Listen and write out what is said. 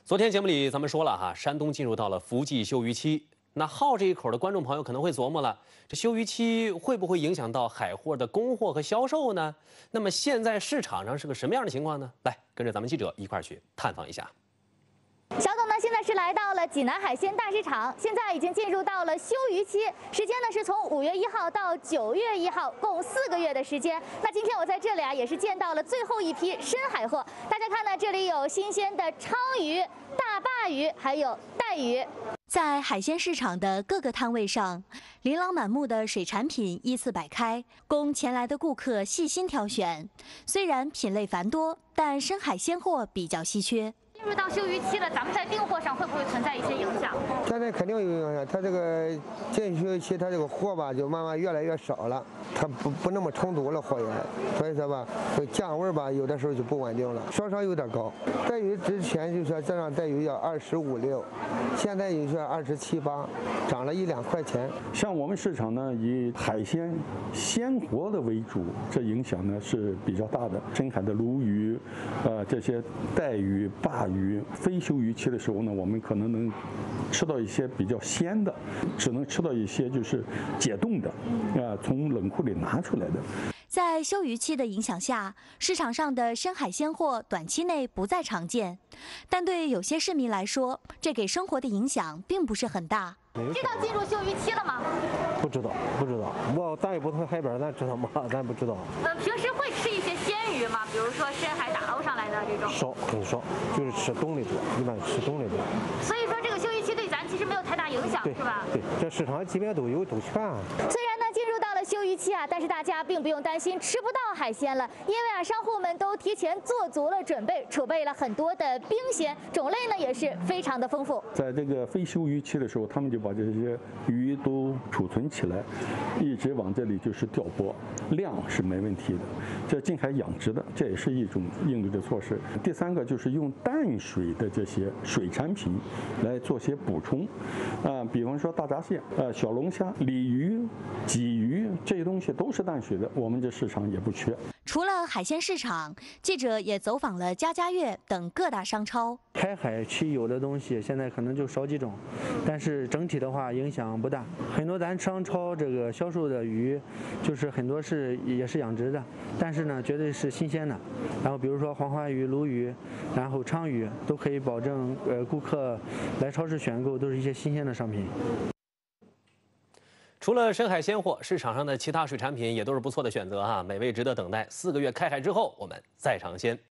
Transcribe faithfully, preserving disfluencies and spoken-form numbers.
昨天节目里咱们说了哈，山东进入到了伏季休渔期。那好这一口的观众朋友可能会琢磨了，这休渔期会不会影响到海货的供货和销售呢？那么现在市场上是个什么样的情况呢？来，跟着咱们记者一块儿去探访一下。 小董呢，现在是来到了济南海鲜大市场，现在已经进入到了休渔期，时间呢是从五月一号到九月一号，共四个月的时间。那今天我在这里啊，也是见到了最后一批深海货。大家看呢，这里有新鲜的鲳鱼、大鲅鱼，还有带鱼。 在海鲜市场的各个摊位上，琳琅满目的水产品依次摆开，供前来的顾客细心挑选。虽然品类繁多，但深海鲜货比较稀缺。 进入到休渔期了，咱们在订货上会不会存在一些影响？ 现在肯定有影响，它这个进休渔期，它这个货吧就慢慢越来越少了，它不不那么充足了货源，所以说吧，这价位吧有的时候就不稳定了，稍稍有点高。带鱼之前就说这样带鱼要二十五六，现在有些二十七八，涨了一两块钱。 像我们市场呢，以海鲜鲜活的为主，这影响呢是比较大的。深海的鲈鱼，呃这些带鱼、鲅鱼，非休渔期的时候呢，我们可能能吃到一些比较鲜的，只能吃到一些就是解冻的，啊，从冷库里拿出来的。 在休渔期的影响下，市场上的深海鲜货短期内不再常见，但对有些市民来说，这给生活的影响并不是很大。 知道进入休渔期了吗？ 不知道，不知道。我咱也不从海边，咱知道吗？咱不知道。 呃，平时会吃一些鲜鱼吗？比如说深海打捞上来的这种。 少，很少，就是吃冻的多，一般吃冻的多。 所以说这个休渔期对咱其实没有太大影响，是吧？ 对，这市场基本上都有，都全。 虽然呢进入到了休渔期啊，但是大家并不用担心吃不到海鲜了，因为啊商户们都提前做足了准备，储备了很多的冰鲜，种类呢也是非常的丰富。 在这个非休渔期的时候，他们就把这些鱼都储存起来，一直往这里就是调拨，量是没问题的。这近海养殖的，这也是一种应对的措施。第三个就是用淡水的这些水产品来做些补充，啊、呃，比方说大闸蟹、呃小龙虾、鲤鱼、鲫鱼这些东西都是淡水的，我们这市场也不缺。 除了海鲜市场，记者也走访了家家悦等各大商超。 开海期有的东西现在可能就少几种，但是整体的话影响不大。很多咱商超这个销售的鱼，就是很多是也是养殖的，但是呢绝对是新鲜的。然后比如说黄花鱼、鲈鱼，然后鲳鱼都可以保证呃顾客来超市选购都是一些新鲜的商品。 除了深海鲜货，市场上的其他水产品也都是不错的选择哈，美味值得等待。四个月开海之后，我们再尝鲜。